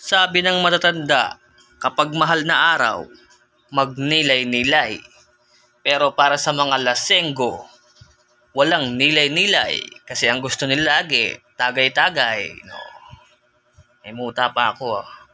Sabi ng matatanda, kapag mahal na araw, magnilay-nilay. Pero para sa mga lasenggo, walang nilay-nilay kasi ang gusto nila lagi, tagay-tagay. No. May muta pa ako.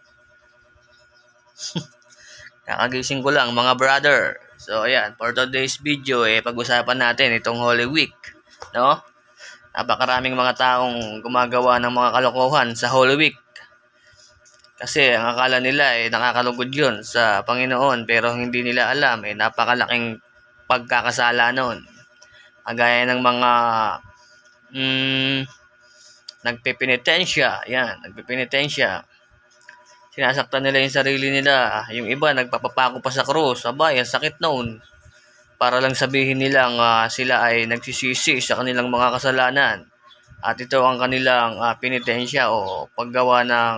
Kakagising ko lang mga brother. So ayan, for today's video pag-usapan natin itong Holy Week, no? Napakaraming mga taong gumagawa ng mga kalokohan sa Holy Week. Kasi ang akala nila nakakalugod 'yun sa Panginoon, pero hindi nila alam napakalaking pagkakasala noon. Kagaya ng mga nagpipinitensya, sinasaktan nila yung sarili nila. Yung iba nagpapapako pa sa krus. Abay, ang sakit noon. Para lang sabihin nilang sila ay nagsisisi sa kanilang mga kasalanan. At ito ang kanilang penitensya o paggawa ng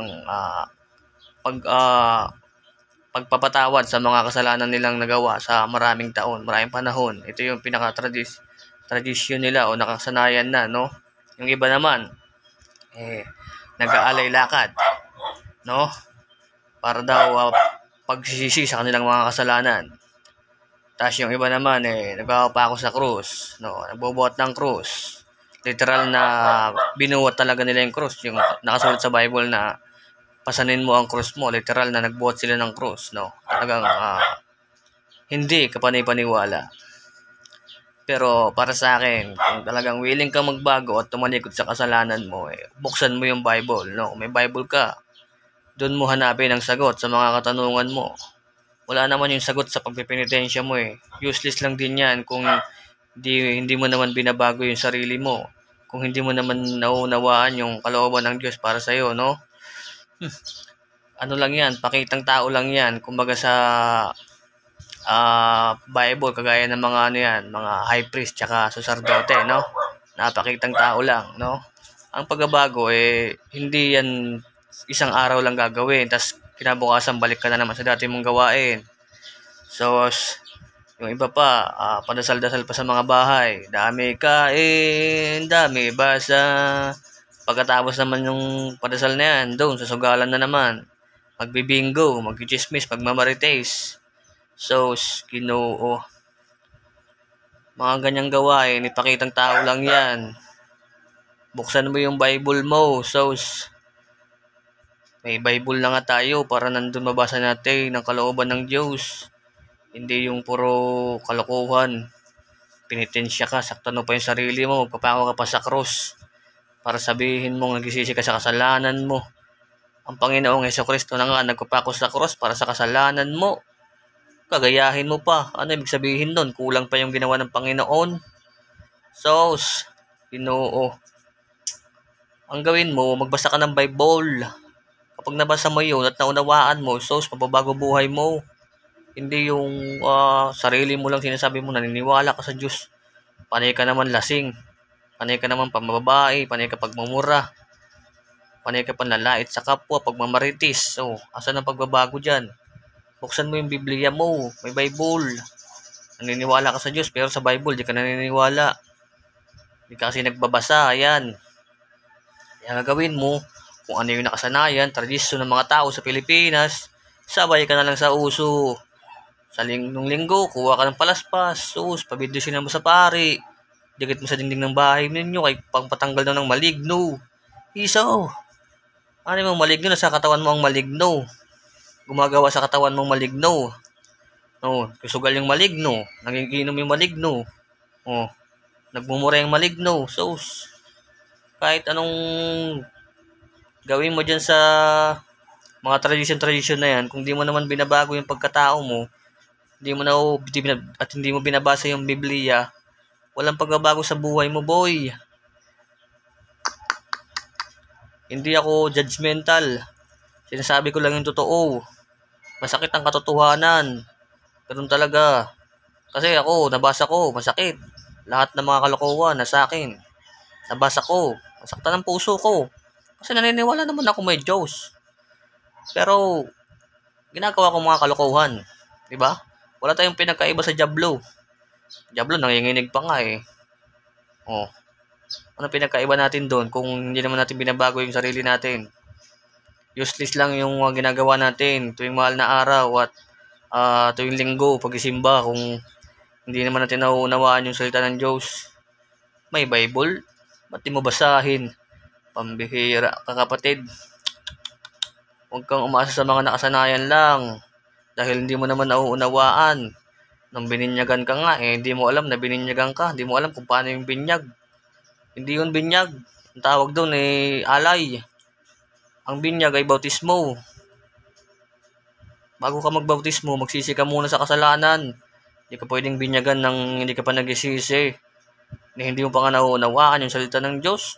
pagpapatawad sa mga kasalanan nilang nagawa sa maraming taon, maraming panahon. Ito yung pinaka-tradisyon nila o nakasanayan na, no? Yung iba naman, nag-aalay lakad, no? Para daw pagsisisi sa kanilang mga kasalanan. Tapos yung iba naman, nagpapako sa krus, no? Nagbubuhat ng krus. Literal na binuhat talaga nila yung krus. Yung nakasulat sa Bible na pasanin mo ang krus mo. Literal na nagbuhat sila ng krus, no? Talagang hindi kapanay-paniwala. Pero para sa akin, kung talagang willing kang magbago at tumalikod sa kasalanan mo, buksan mo yung Bible, no? Kung may Bible ka, doon mo hanapin ang sagot sa mga katanungan mo. Wala naman yung sagot sa pagpipinitensya mo Useless lang din yan kung hindi mo naman binabago yung sarili mo. Kung hindi mo naman nauunawaan yung kalooban ng Diyos para sa'yo, no? Ano lang yan, pakitang tao lang yan. Kumbaga sa Bible, kagaya ng mga mga high priest tsaka sacerdote, no? Napakitang tao lang, no? Ang pagbabago hindi yan isang araw lang gagawin, tas kinabukasan balik ka na naman sa dati mong gawain. So, yung iba pa, padasal-dasal pa sa mga bahay. Dami kain, dami basa. Pagkatapos naman yung padasal na yan, doon sa sugalan na naman. Magbibingo, magchismis, magmamarites. So, Ginoo. Mga ganyang gawain, ipakitang tao lang yan. Buksan mo yung Bible mo. So, may Bible na nga tayo para nandun mabasa natin ang kalooban ng Diyos. Hindi yung puro kalokohan. Pinitensya ka, saktan mo pa yung sarili mo, magpapako ka pa sa cross para sabihin mo nagsisisi ka sa kasalanan mo. Ang Panginoong Jesucristo na nga nagpapako sa cross para sa kasalanan mo. Kagayahin mo pa. Ano ibig sabihin nun? Kulang pa yung ginawa ng Panginoon. So, Ginoo. Ang gawin mo, magbasa ka ng Bible. Kapag nabasa mo yun at naunawaan mo, mababago buhay mo. Hindi yung sarili mo lang sinasabi mo, naniniwala ka sa Diyos. Panay ka naman lasing. Panay ka naman pamababae. Panay ka pagmumura. Panay ka panlalait sa kapwa, pagmamaritis. So, asan ang pagbabago dyan? Buksan mo yung Biblia mo. May Bible. Naniniwala ka sa Diyos, pero sa Bible, di ka naniniwala. Di ka kasi nagbabasa. Ayan. Kaya gagawin mo, kung ano yung nakasanayan, tradisyon ng mga tao sa Pilipinas, sabay ka na lang sa uso. Sa nung linggo, kuha ka ng palaspas, pabidyosin mo sa pari, dikit mo sa dingding ng bahay ninyo, kay pangpatanggal na ng maligno. Isaw, ano yung maligno? Nasa katawan mo ang maligno. Gumagawa sa katawan mong maligno. Kusugal yung maligno, nagiginom yung maligno. Nagmumura yung maligno. So, kahit anong gawin mo dyan sa mga tradisyon na yan, kung di mo naman binabago yung pagkatao mo, hindi mo binabasa yung Biblia, walang pagbabago sa buhay mo, boy. Hindi ako judgmental. Sinasabi ko lang yung totoo. Masakit ang katotohanan. Ganun talaga. Kasi ako, nabasa ko, masakit. Lahat ng mga kalokohan na sa akin. Nabasa ko, masaktan ang puso ko. Kasi naniniwala naman ako may Diyos. Pero, ginagawa ko mga kalokohan. Diba? Wala tayong pinagkaiba sa Diablo. Diablo, nanginginig pa nga Ano pinagkaiba natin doon kung hindi naman natin binabago yung sarili natin? Useless lang yung mga ginagawa natin tuwing mahal na araw at tuwing linggo pag-isimba kung hindi naman natin nauunawaan yung salita ng Diyos. May Bible, ba't di mo basahin? Pambihira ka kapatid. Huwag kang umasa sa mga nakasanayan lang dahil hindi mo naman nauunawaan. Nung bininyagan ka nga, hindi mo alam na bininyagan ka. Hindi mo alam kung paano yung binyag. Hindi yun binyag. Ang tawag doon alay. Ang binyag ay bautismo. Bago ka magbautismo, magsisi ka muna sa kasalanan. Hindi ka pwedeng binyagan ng hindi ka pa nagsisisi. Hindi mo pa nga nauunawaan yung salita ng Diyos.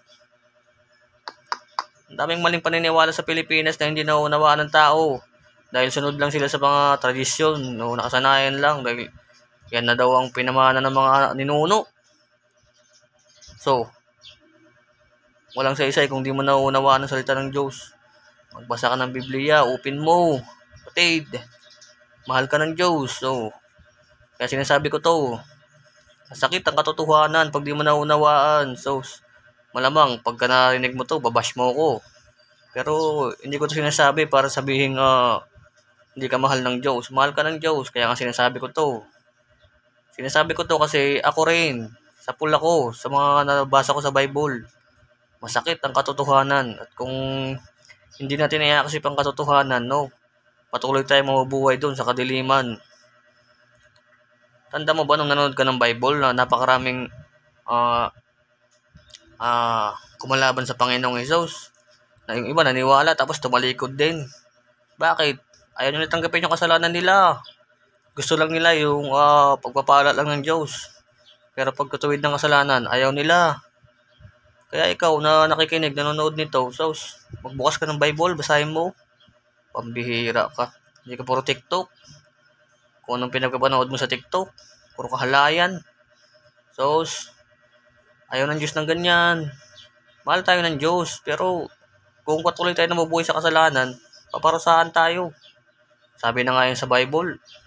Ang daming maling paniniwala sa Pilipinas na hindi nauunawaan ng tao. Dahil sunod lang sila sa mga tradisyon, nakasanayan lang. Dahil yan na daw ang pinamana ng mga ninuno. So, walang saysay kung di mo nauunawaan ang salita ng Diyos. Magbasa ka ng Biblia, open mo. Kapatid, mahal ka ng Diyos. So, kaya sinasabi ko to, masakit ang katotohanan pag di mo naunawaan. So, malamang pagka narinig mo to, babash mo ko. Pero hindi ko to sinasabi para sabihin hindi ka mahal ng Diyos. Mahal ka ng Diyos, kaya nga sinasabi ko to. Sinasabi ko to kasi ako rin, sa pula ko, sa mga nabasa ko sa Bible. Masakit ang katotohanan. At kung hindi natin iakasip ang katotohanan, patuloy tayo mabubuhay doon sa kadiliman. Tanda mo ba nung nanonood ka ng Bible na napakaraming kumalaban sa Panginoong Hesus? Na yung iba naniwala tapos tumalikod din. Bakit? Ayaw nila tanggapin yung kasalanan nila. Gusto lang nila yung pagpapala lang ng Diyos. Pero pagkatuwid ng kasalanan, ayaw nila. Kaya ikaw na nakikinig, nanonood nito, magbukas ka ng Bible, basahin mo. Pambihira ka. Hindi ka puro TikTok. Kung anong pinagpapanood mo sa TikTok, puro kahalayan. Ayaw ng Diyos ng ganyan. Mahal tayo ng Diyos, pero kung patuloy tayo na mabuhay sa kasalanan, paparusahan tayo. Sabi na nga yun sa Bible,